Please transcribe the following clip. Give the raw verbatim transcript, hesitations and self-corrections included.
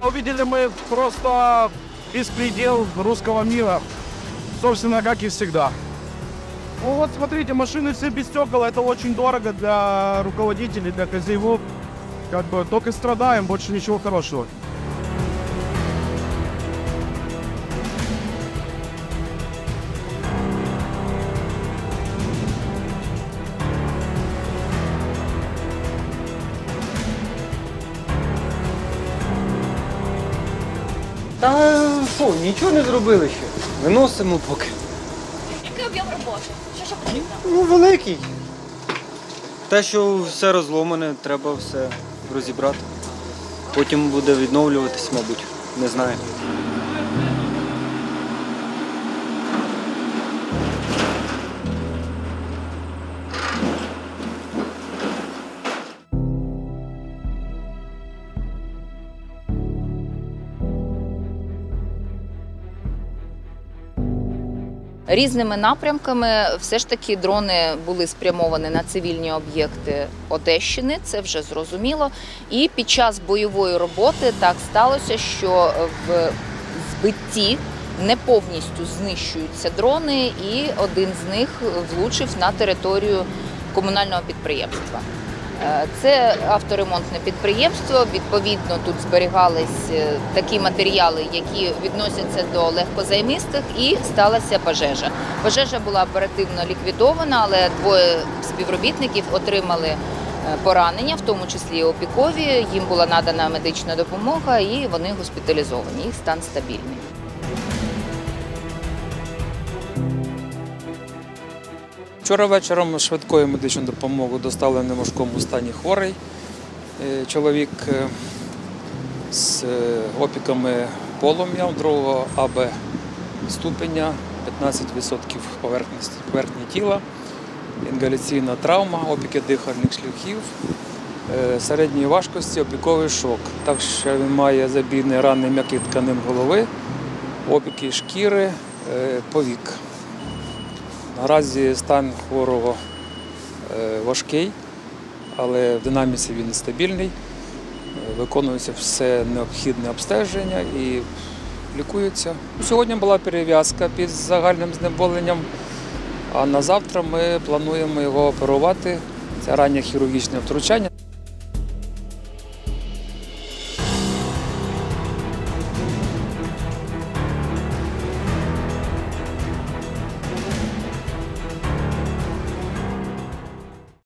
Увидели мы просто беспредел русского мира, собственно, как и всегда. Ну вот смотрите, машины все без стекол, это очень дорого для руководителей, для хозяев. Как бы только страдаем, больше ничего хорошего. Та що, нічого не зробили ще. Виносимо поки. Який об'єм роботи? Що ще потрібно? Ну, великий. Те, що все розломане, треба все розібрати. Потім буде відновлюватись, мабуть. Не знаю. Різними напрямками все ж таки дрони були спрямовані на цивільні об'єкти Одещини, це вже зрозуміло. І під час бойової роботи так сталося, що в збитті не повністю знищуються дрони, і один з них влучив на територію комунального підприємства. Це авторемонтне підприємство, відповідно тут зберігались такі матеріали, які відносяться до легкозаймистих, і сталася пожежа. Пожежа була оперативно ліквідована, але двоє співробітників отримали поранення, в тому числі і опікові, їм була надана медична допомога і вони госпіталізовані, їх стан стабільний. Вчора вечором швидкою медичну допомогу доставлений в важкому стані хворий чоловік з опіками полум'я другого А Б ступеня, п'ятнадцять відсотків поверхні тіла, інгаляційна травма, опіки дихальних шляхів, середньої важкості, опіковий шок. Так що він має забійні рани м'яких тканин голови, опіки шкіри, повік. Наразі стан хворого важкий, але в динаміці він стабільний, виконується все необхідне обстеження і лікується. Сьогодні була перев'язка під загальним знеболенням, а на завтра ми плануємо його оперувати. Це раннє хірургічне втручання.